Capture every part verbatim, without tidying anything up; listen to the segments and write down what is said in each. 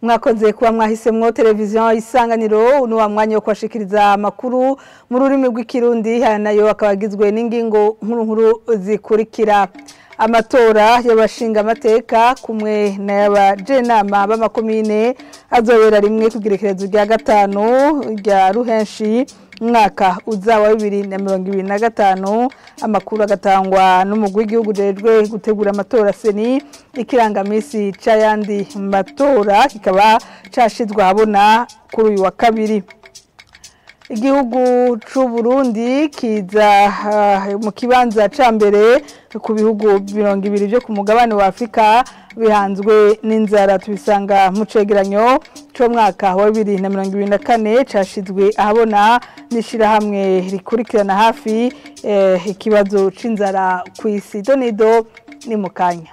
mwakoze kuba mwahisemwo televiziyo Isanganiro uno wa mwanya wo kwashikiriza amakuru mu rurimi rw'ikirundi nayo akabagizwe n'ingingo nkuru nkuru zikurikira. Amatora y'abashinga amateka kumwe n'abajenama b'amakomine azobera rimwe kugerekerezo rya gatanu rya ruhenshi mwaka uza wa bibiri na mirongo ibiri na gatanu. Amakuru agatangwa n'umugwi w'igihugu jejwe gutegura amatora seni ikirangamisi c'ayandi matora kikaba cashizwe habona kuri uyu wa kabiri. Igihugu c'u Burundi kiza uh, mu kibanza ca mbere ku bihugu mirongo ibiri byo ku mugabane wa Afrika bihanzwe n'inzara. Tubisanga mu cegeranyo cyo mwaka wa bibiri na mirongo ibiri na kane cashizwe ahabona nishira hamwe rikurikirana hafi eh, ikibazo c'inzara ku isi. Donido ni mukanya.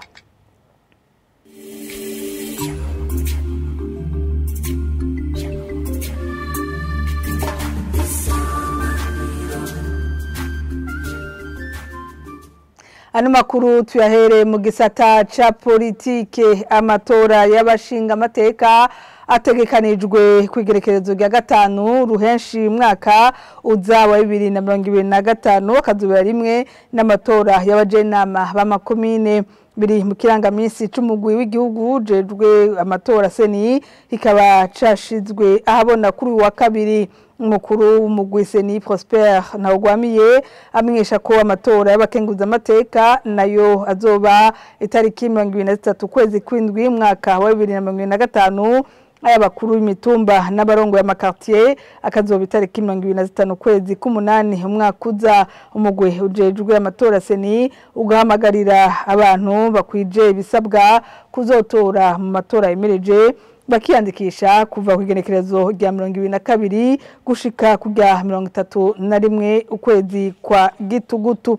Ano makuru tuyahere mu gisata ca politike. Amatora y'abashinga amateka ategekanijwe kwigerekerezo rya gatanu ruhenshi mwaka uza wa bibiri na mirongo ibiri na gatanu akazubera rimwe n'amatora y'abajenama b'amakomine biri mu kirangamisi c'umugwi w'igihugu jejwe amatora seni ikaba cashizwe ahabona kuri wa kabiri. Umukuru w'umugwi seni Prosper Ntawugwamiye amenyesha ko amatora y'abakenguza amateka nayo azoba itariki mirongo ibiri na zitatu kwezi kw'indwi mwaka wa bibiri na mirongo ibiri na gatanu. Ayabakuru b'imitumba n'abarongo ya makartier akazoba itariki mirongo ibiri na zitanu kwezi k'umunani umwaka uza. Umugwi ujejwe amatora seni ugahamagarira abantu bakwije ibisabwa kuzotora mu matora yemereje bakiyandikisha kuva ku igenekerezo rya mirongo ibiri na kabiri gushika kujya mirongo itatu na rimwe ukwezi kwa Gitugutu.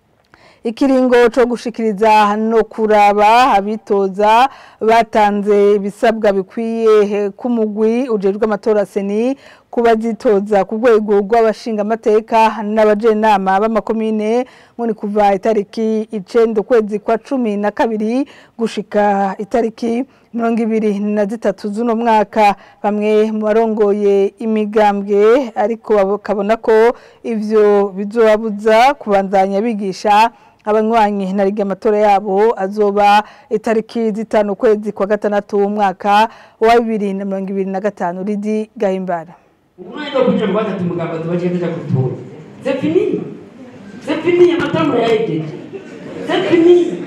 Ikiringo cyo gushikiriza no kuraba abitoza batanze ibisabwa bikwiye kumugwi ujejwe amatora seni kubazitoza ku rwego rw'abashinga amateka n'abajenama b'amakomine muri kuva itariki icenda kwezi kwa cumi na kabiri gushika itariki mirongo ibiri na zitatu z'uno mwaka. Bamwe mu barongoye imigambwe ariko bakabona ko ivyo bizobabuza kubandanya bigisha abanywanyi na riga amatora yabo azoba itariki zitanu kwezi kwa gatandatu umwaka wa bibiri na mirongo ibiri na gatanu. Ridi Gahimbara. Umwanya wo kuja rwanda tumugamba tubajeje gutora. C'est fini. C'est fini amatora yahejeje. C'est fini.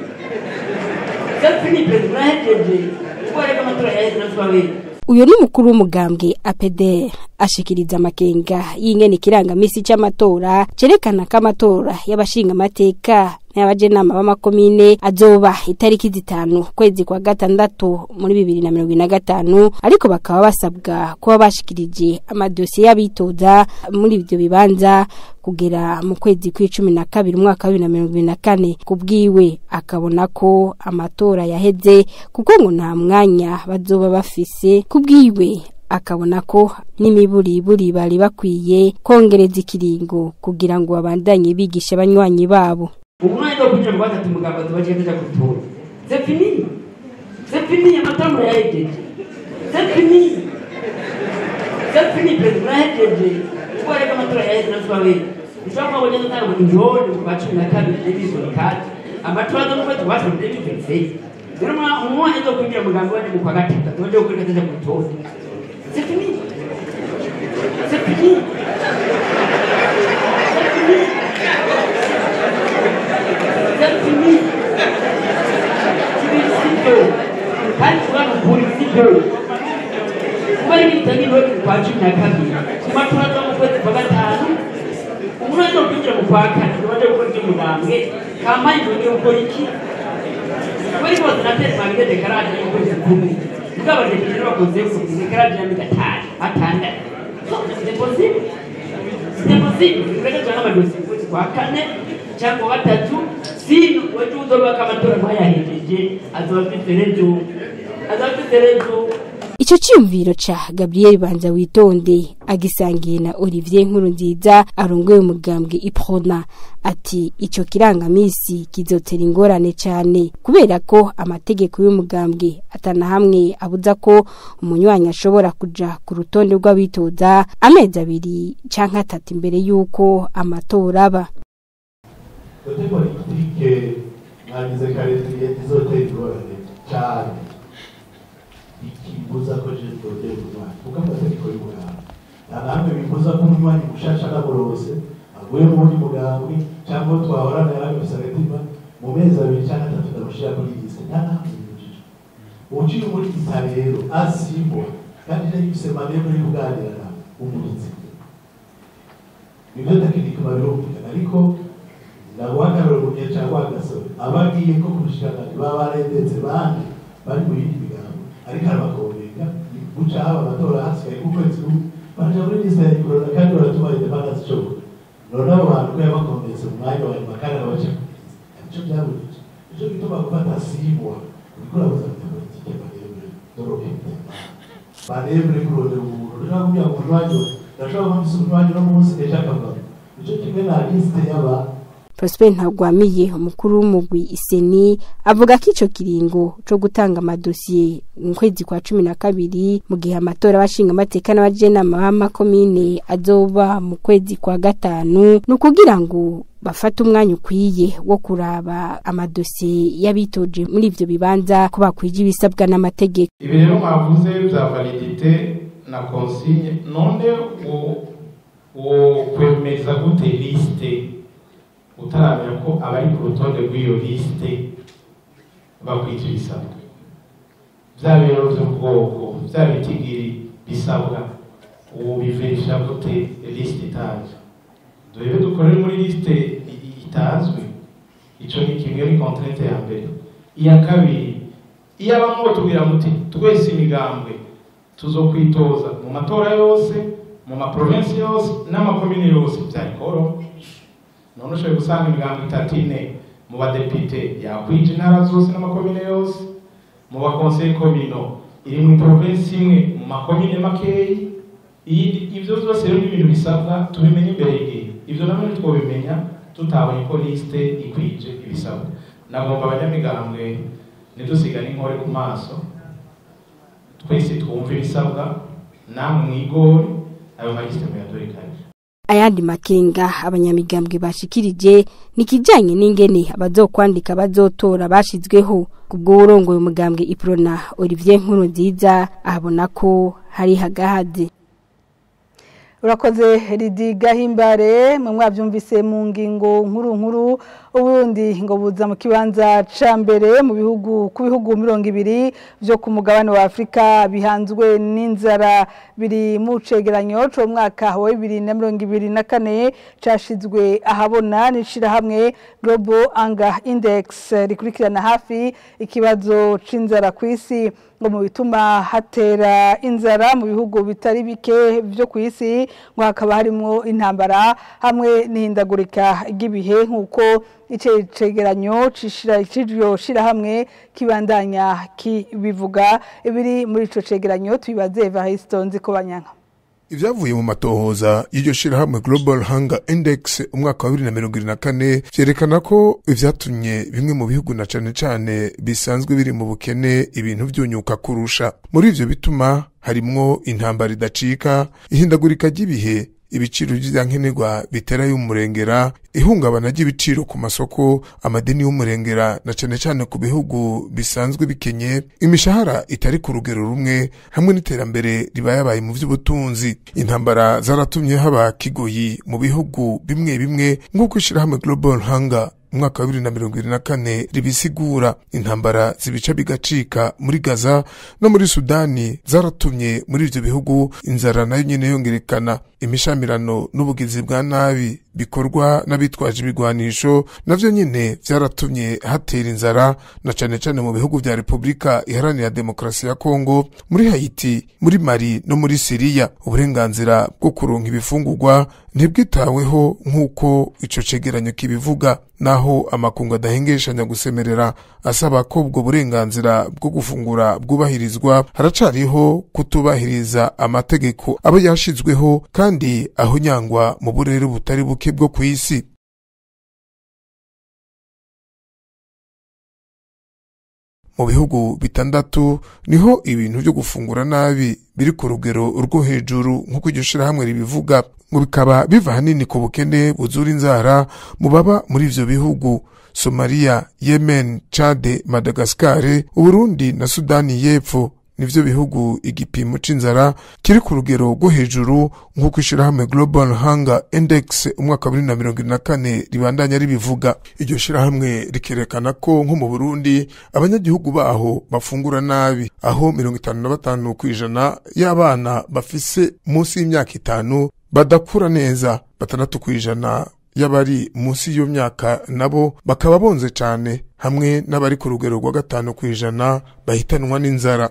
C'est fini president yahejeje. Ukoreka amatora yahejeje naswawe. Uyo ni mukuru w'umugambwe A P D ashikiriza amakenga y'ingene ikirangamisi c'amatora cerekana ko amatora y'abashinga amateka n'abajenama b'amakomine azoba itariki zitanu kwezi kwa gatandatu muri bibiri na mirongo ibiri na gatanu, ariko bakaba basabwa kuba bashikirije amadosiye y'abitoza muri ivyo bibanza kugera mu kwezi kw'icumi na kabiri umwaka wa bibiri na mirongo ibiri na kane. Kubwiwe akabona ko amatora yaheze kuko ngo nta mwanya bazoba bafise. Kubwiwe akabona ko n'imiburiburi bari bakwiye kongereza ikiringo kugira ngo babandanye bigisha abanywanyi babo. Umwanya wo kuja rwanda tumugamba tubajeje gutora. C'est fini. C'est fini amatora yahejeje. C'est fini. C'est fini president yahejeje. Ukoreka amatora yahejeje naswawe. Ishaka wajya ntango njone ku cumi na kabiri n'ibizoni kati. Amatora no kwezi wacu n'ibizoni. Rero umwanya wo kuja mugamba wanje mu kwa gatatu tubaje gukoreka gutora. C'est fini. C'est fini. C'est fini. C'est fini. C'est fini. Kandi kubana politike. Kubari bitani bari kwa cumi na kabiri. Kumatora no kwezi kwa gatanu. Umwanya wo kuja mu kwa kane tubaje gukoreka mugambwe. Kampanye yo gukora iki? Bari bose natetse magide dekaraje yo kwezi kumi. Ukaba depite bakoze ku dekaraje ya migatari atanda. C'est possible. C'est possible. Reka cyangwa amadosiye kwezi kwa kane cyangwa gatatu sino wetu uzoba kamatora mwayahejeje azoba afite rejo azoba afite rejo Ico ciyumviro ca Gabriel Banza witonde agisangiye na Olivier Nkurunziza arongoye umugambwe Iprona ati ico kirangamisi kizotera ingorane cyane kubera ko amategeko y'umugambwe atana hamwe abuza ko umunywanyi ashobora kuja ku rutonde rw'abitoza amezi abiri canke atatu imbere yuko amatora aba. Kote politike nagize karetiye izotera ingorane cyane ikibuza ko je togeye kumwana kuko amategeko y'umugambwe ntabwo bibuza ko umunywanyi gushasha n'aborose aguye mu wundi mugambwe cyangwa twahorana yarabise agatima mu mezi abiri cyangwa atatu ndamushira kuri liste nta ntabwo bibujije uciye muri liste rero asimbwa kandi n'ibise maneno y'uganira umuritsi nibyo tekinike babirumvikana ariko nagwakarura mu gihe cyangwa agasoro abagiye ko kurushikana baba barendetse bandi bari mu yindi migambo ariko arabakomeka guca haba amatora hasigaye ukwezi kumwe baja muri liste ya corona kandi baratuma independence show none abo bantu ko yabakometse mu mwanya wa makara baje icyo byabujije icyo gituma gufata sibwa bikora buza politike barebere doroke barebere kurondera umuntu rero kugira ngo urwanyo ndashaka kumvise urwanyo no munsi ndashaka kuvuga icyo kimwe na liste y'aba Prosper Ntagwamiye umukuru w'umugwi Iseni avuga ko ico kiringo co gutanga amadosiye mu kwezi kwa cumi na kabiri mu gihe amatora bashinga amateka n'abajenama b'amakomine azoba mu kwezi kwa gatanu no kugira ngo bafata umwanya ukwiye wo kuraba amadosiye y'abitoje muri ivyo bibanza ko bakwije ibisabwa n'amategeko. Ibi rero mwavuze bya validité na consigne none wo wo kwemeza gute liste utaramenya ko abari ku rutonde rw'iyo liste bakwita ibisabwa bya biro by'ubwoko bya bitigiri bisabwa ubu biverisha gute liste itaje dore dukorera muri liste itazwi ico ni kimwe ni contrainte ya mbere iya kabiri iyo abamwe tubwira muti twese imigambwe tuzokwitoza mu matora yose mu ma province yose n'amakomine yose byarikoro none ushoboye gusanga imigambo itatu ine mu badepite yakwije intara zose n'amakomine yose mu bakonseye komino iri mu provinsi imwe mu makomine makeyi ivyo byose rero n'ibintu bisabwa tubimenye imbere y'igihe ivyo namwe twobimenya tutabonye ko liste ikwije ibisabwa nagomba abanyamigambwe nidusigana inkore ku maso twese twumva ibisabwa namwe mwigore ayo maliste muyadorikanye. Ayandi makenga abanyamigambwe bashikirije nikijanye n'ingene abazokwandika bazotora bashizweho kubwo urongoye umugambwe Iprona Olivier Nkurunziza abona ko hari hagahade. Urakoze Ridi Gahimbare mu mwavyumvise mu ngingo nkuru nkuru ubundi ngo buza mu kibanza ca mbere mu bihugu ku bihugu mirongo ibiri byo ku mugabane wa Afrika bihanzwe n'inzara biri mu cegeranyo cyo mwaka wa bibiri na mirongo ibiri na kane cashizwe ahabona nishira hamwe Global Hunger Index rikurikirana hafi ikibazo c'inzara kw'isi ngo mu bituma hatera inzara mu bihugu bitari bike byo kw'isi ngo hakaba harimo intambara hamwe n'ihindagurika ry'ibihe nk'uko ice cegeranyo cishira cijyo shira hamwe kibandanya kibivuga ibiri muri ico cegeranyo tubibaze Evariste Nziko Banyanka. Ivyavuye mu matohoza y'iryo shirahamwe Global Hunger Index umwaka wa bibiri na mirongo irindwi na kane vyerekana ko ivyatumye bimwe mu bihugu na cane cane bisanzwe biri mu bukene ibintu vyunyuka kurusha. Muri ivyo bituma harimwo intambara idacika, ihindagurika ry'ibihe, ibiciro vy'ivyankenerwa bitera y'umurengera, ihungabana ry'ibiciro ku masoko, amadeni y'umurengera na cane cane ku bihugu bisanzwe bikenye, imishahara itari ku rugero rumwe hamwe n'iterambere ribayabaye mu vy'ubutunzi. Intambara zaratumye haba kigoyi mu bihugu bimwe bimwe nk'uko ishirahamwe Global Hunger umwaka wa bibiri na mirongo irindwi na kane ribisigura. Intambara zibica bigacika muri Gaza no muri Sudani zaratumye muri ivyo bihugu inzara nayo nyene yongerekana. Imishamirano n'ubugizi bwa nabi bikorwa n'abitwaje ibigwanisho navyo nyene vyaratumye hatera inzara na cane cane mu bihugu vya Republika Iharanira Demokarasi ya Kongo, muri Haiti, muri Mali no muri Syria. Uburenganzira bwo kuronka ibifungurwa ntibwitaweho nk'uko ico cegeranyo kibivuga, naho naho amakungu adahengeshanya gusemerera asaba ko ubwo burenganzira bwo gufungura bwubahirizwa, haracariho kutubahiriza amategeko abo yashizweho kandi aho nyangwa mu burere butari buke bwo kw'isi. Mu bihugu bitandatu niho ibintu byo gufungura nabi biri ku rugero rwo hejuru nk'uko iryo shirahamwe ribivuga, ngo bikaba biva hanini ku bukene buzura inzara mu baba muri ivyo bihugu: Somalia, Yemen, Chad, Madagascar, Uburundi na Sudani y'Epfo. Nivyo bihugu igipimo c'inzara kiri ku rugero rwo hejuru nk'uko ishirahamwe Global Hunger Index umwaka wa bibiri na mirongo ibiri na kane ribandanya ribivuga. Iryo shirahamwe rikerekana ko nko mu Burundi abanyagihugu baho bafungura nabi, aho mirongo itanu na batanu kw'ijana y'abana bafise munsi y'imyaka itanu badakura neza, batandatu kw'ijana y'abari munsi y'iyo myaka nabo bakaba bonze cane, hamwe n'abari ku rugero rwa gatanu kw'ijana bahitanwa n'inzara.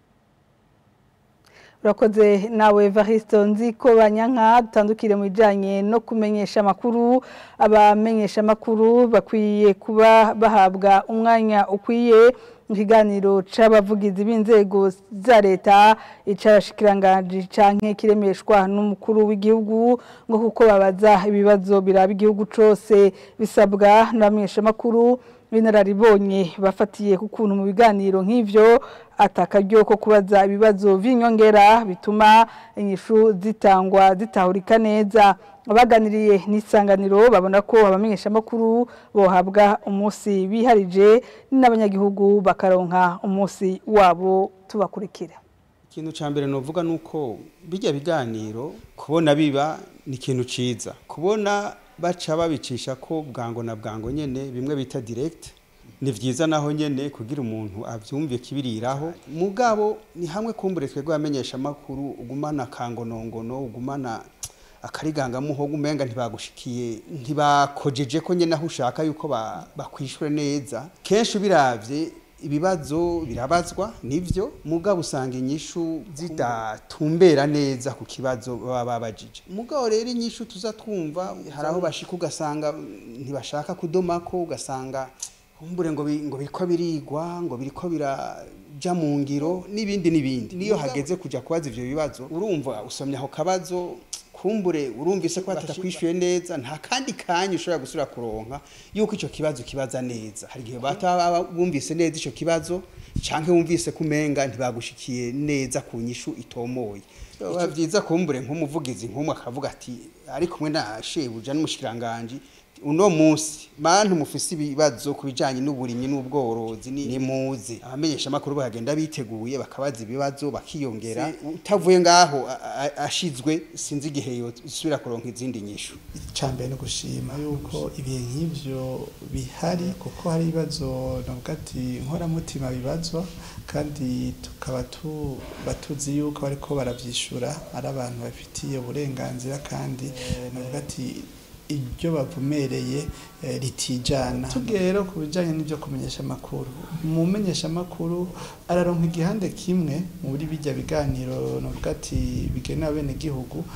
Urakoze nawe Evaristo Nziko Banyanka. Dutandukire mu bijanye no kumenyesha makuru. Abamenyesha makuru bakwiye kuba bahabwa umwanya ukwiye mu kiganiro c'abavugizi b'inzego za leta, icabashikiranganje canke kiremeshwa n'umukuru w'igihugu, ngo kuko babaza ibibazo biraba igihugu cose. Bisabwa n'abamenyesha makuru binararibonye bafatiye ku kuntu mu biganiro nk'ivyo atakaryo ko kubaza ibibazo vy'inyongera bituma inyishu zitangwa zitahurika neza. Abaganiriye n'Isanganiro babona ko abamenyesha makuru bohabwa umunsi biharije n'abanyagihugu bakaronka umunsi wabo. Tubakurikira. Ikintu ca mbere novuga nuko bijya biganiro kubona biba ni ikintu ciza, kubona baca babicisha ko bwango na bwango nyene bimwe bita direct, ni vyiza naho nyene kugira umuntu avyumve kibiriraho. Mugabo ni hamwe kumbure twebwe bamenyesha makuru ugumana kangonongono, ugumana akariganga muho gumenga ntibagushikiye, ntibakojeje ko nyene aho ushaka yuko bakwishwe neza. Kenshi biravye ibibazo birabazwa nivyo, mugabo usanga inyishu zidatumbera neza ku kibazo baba babajije. Mugabo rero inyishu tuza twumva haraho bashika ugasanga ntibashaka kudomako, ugasanga kumbure ngo ngo biriko birigwa, ngo biriko biraja mu ngiro n'ibindi n'ibindi. Niyo hageze kuja kubaza ivyo bibazo urumva usomye aho kabazo kumbure urumvise ko batakwishyuye neza, nta kandi kanya ushobora gusura kuronka yuko ico kibazo kibaza neza. Hari gihe bataba bumvise neza ico kibazo canke wumvise kumenga ntibagushikiye neza ku nyishu itomoye. Biba vyiza kumbure nk'umuvugizi nk'umwe akavuga ati ari kumwe na shebuja n'umushikiranganje, uno munsi bantu mufise ibibazo kubijanye n'uburimyi n'ubworozi ni muze. Abamenyesha makuru bagenda biteguye bakabaza ibibazo bakiyongera, utavuye ngaho ashizwe sinzi gihe yo isubira kuronka izindi nyishu. Icambere no gushima yuko ibihe nk'ivyo bihari, kuko hari ibibazo navuga ati nkora mutima bibazwa, kandi tukaba tu batuzi yuko bariko baravyishura ari abantu bafitiye uburenganzira, kandi navuga ati ibyo bavumereye ritijana. Tugero ku bijanye n'ibyo kumenyesha makuru, mu menyesha makuru araronka igihande kimwe muri bijya biganiro navuga ati bigena bene gihugu,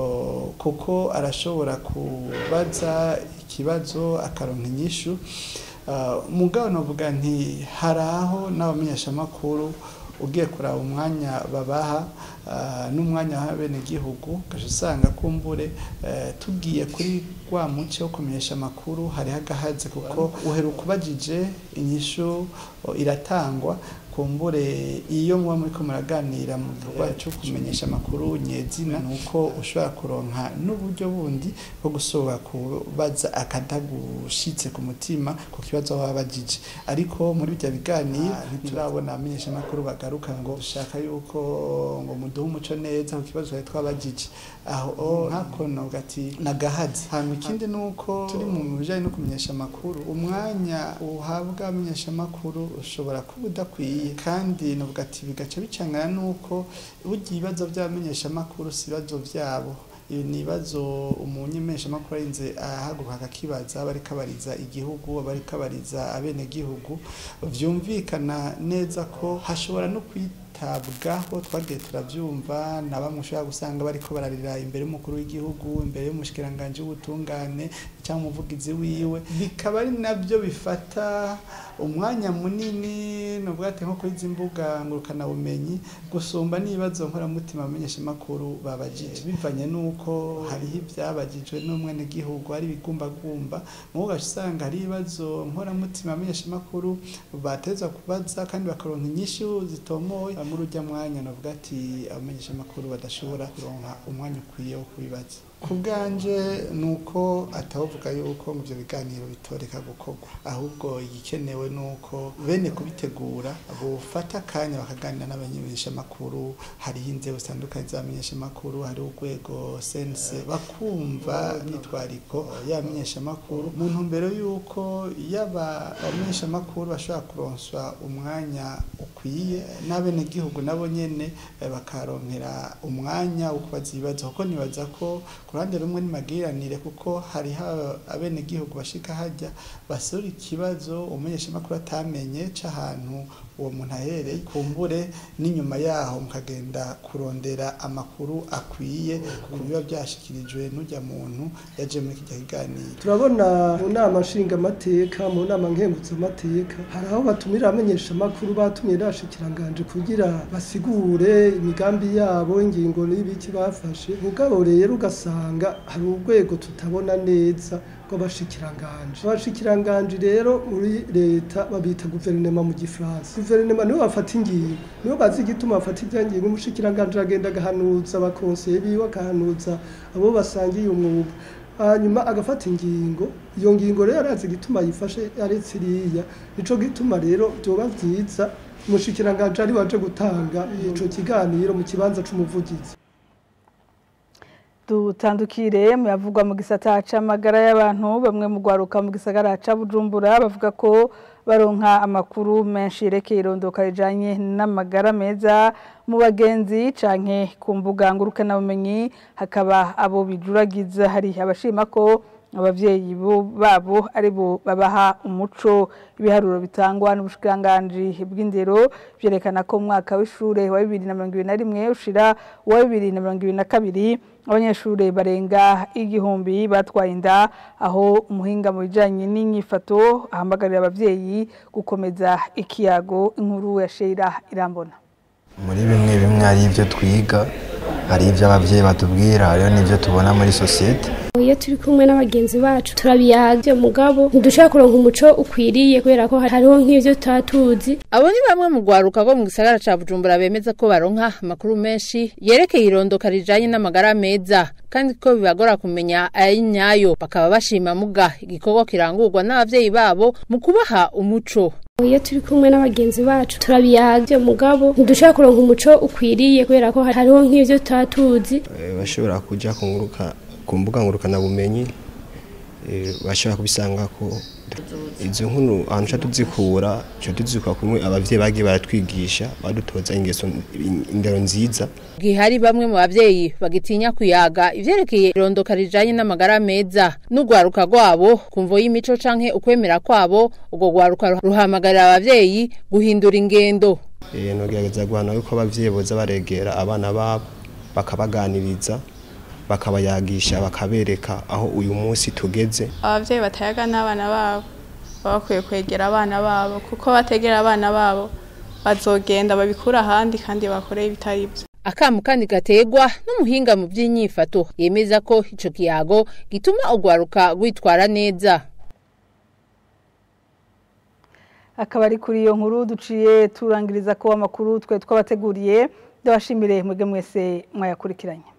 kuko arashobora kubaza ikibazo akaronka inyishu. Mugabo navuga nti haraho n'abamenyesha makuru ugiye kuraba umwanya babaha n'umwanya wa bene gihugu, gasanga kumbure tugiye kuri wa muce wo kumenyesha makuru hari hagahaze, kuko uheruka ubajije inyishu iratangwa. Kumbure iyo muba muri ko muraganira mu gikorwa cyo kumenyesha makuru nyezina, nuko ushobora kuronka n'uburyo bundi bwo gusoba kubaza akadagushitse ku mutima ku kibazo babajije. Ariko muri bya biganiro ntiturabona amenyesha makuru bagaruka ngo ushaka yuko ngo muduhe umuco neza ku kibazo cyo twabajije. Aho hakono gati nagahaze. Hano ikindi nuko turi mu bijanye no kumenyesha makuru, umwanya uhabwa amenyesha makuru ushobora kuba udakwiye, kandi navuga ati bigaca bicangana nuko ugiye ibibazo by'abamenyesha makuru si ibibazo byabo. Iyo ni ibibazo umunyemesha makuru arinze ahaguruka akakibaza, bari kabariza igihugu, bari kabariza abene gihugu, vyumvikana neza ko hashobora no kwita kwitabwaho twagiye turavyumva na bamwe ushobora gusanga bariko bararira imbere y'umukuru w'igihugu imbere y'umushikiranganje w'ubutungane cyangwa umuvugizi wiwe bikaba ari nabyo bifata umwanya munini no bwate nko kuri zimbuga ngurukana bumenyi gusumba nibazo nkora mutima amenyesha makuru babajije bivanye nuko hariho ibyabajijwe n'umwene gihugu ari bigumbagumba mu gasanga hari ibibazo nkora mutima amenyesha makuru bateza kubaza kandi bakaronka inyishu zitomoye mu rujya mwanya no bwati amenyesha makuru badashobora kuronka umwanya ukwiye wo kubibaza kubganje nuko atavuga yuko mu byo biganiro bitoreka gukorwa ahubwo igikenewe nuko bene kubitegura bufata kanya bakaganira n'abanyesha makuru hari inzego zitandukanye zamenyesha makuru hari urwego sense bakumva nitwariko yamenyesha makuru mu ntumbero yuko yaba abamenyesha makuru bashobora kuronswa umwanya ukwiye n'abene gihugu nabo nyene bakaronkera umwanya wo kubaza ibibazo kuko nibaza ko kurande rumwe ni magiranire kuko hari abene gihugu bashika hajya basura ikibazo umenyesha makuru atamenye c'ahantu uwo muntu ahereye kumbure n'inyuma yaho mukagenda kurondera amakuru akwiye ku biba byashikirijwe n'ujya muntu yaje muri kijya kiganiro. Turabona mu nama nshinga amateka mu nama nkengutse amateka hari aho batumira amenyesha makuru batumye rashikiranganje kugira basigure imigambi yabo ingingo n'ibiki bafashe mugabo rero ugasanga hari urwego tutabona neza rw'abashikiranganje abashikiranganje rero muri leta babita guverinoma mu gifaransa guverinoma nibo bafata ingingo nibo bazi igituma bafata ibyangingo umushikiranganje agenda gahanuza abakonseye biwe akahanuza abo basangiye umwuga hanyuma agafata ingingo iyo ngingo rero arazi igituma yifashe aretse iriya nico gituma rero byoba byiza umushikiranganje ari waje gutanga ico kiganiro mu kibanza c'umuvugizi. Dutandukire muyavugwa mu gisata c'amagara y'abantu bamwe mu gwaruka mu gisagara ca Bujumbura bavuga ko baronka amakuru menshi yerekeye irondoka rijanye n'amagara meza mu bagenzi canke ku mbuga ngurukana bumenyi hakaba abo bijuragiza hari abashima ko abavyeyi babo ari bo babaha umuco ibiharuro bitangwa n'ubushikanganje bw'indero byerekana ko mu mwaka w'ishure wa bibiri na mirongo ibiri na rimwe ushira wa bibiri na mirongo ibiri na kabiri abanyeshure barenga igihumbi batwaye inda aho umuhinga mu bijanye n'inyifato ahamagarira abavyeyi gukomeza ikiyago inkuru ya Sheira Irambona. Muri bimwe bimwe ari ivyo twiga hari ivyo abavyeyi batubwira hariyo n'ivyo tubona muri societe. Iyo turi kumwe n'abagenzi bacu turabiyaga mugabo ntidushaka kuronka umuco ukwiriye kubera ko hariho nk'ivyo tutatuzi. Abo ni bamwe mu gwaruka bo mu gisagara ca Bujumbura bemeza ko baronka amakuru menshi yerekeye irondoka rijanye n'amagara meza kandi ko bibagora kumenya ayi nyayo bakaba bashima muga igikorwa kirangurwa n'abavyeyi babo mu kubaha umuco. Iyo turi kumwe n'abagenzi bacu turabiyaga mugabo ntidushaka kuronka umuco ukwiriye kubera ko hariho nk'ivyo tutatuzi. Bashobora kuja kunguruka ku mbuga ngurukana bumenyi bashobora kubisanga ko izo nkuru ahantu tuzikura cyo tuzikura kumwe abavyeyi bagiye baratwigisha badutoza ingeso indero nziza. Gihari bamwe mu bavyeyi bagitinya kuyaga ivyerekeye irondoka rijanye n'amagara meza n'ugwaruka gwabo kumvo y'imico canke ukwemera kwabo ubwo gwaruka ruhamagarira abavyeyi guhindura ingendo. Eh no gerageza guhana yuko abavyeyi boza baregera abana babo bakabaganiriza bakabayagisha bakabereka aho uyu munsi tugeze. Abavyeyi batayaga n'abana babo bakwiye kwegera abana babo kuko bategera abana babo bazogenda babikura ahandi kandi bakore ibitari byo. Akamu kandi gategwa n'umuhinga mu by'inyifato yemeza ko ico kiyago gituma ugwaruka gwitwara neza. Akaba ari kuri iyo nkuru duciye turangiriza ko amakuru twe twabateguriye ndabashimire mwege mwese mwayakurikiranye.